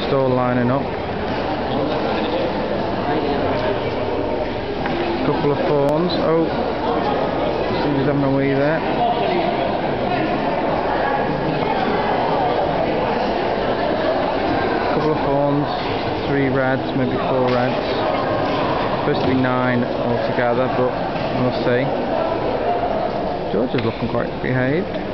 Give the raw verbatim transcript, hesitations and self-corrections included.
just all lining up. Couple of fawns. Oh, somebody's having a wee there. Couple of fawns, three reds, maybe four reds. Supposed to be nine altogether, but we'll see. George is looking quite behaved.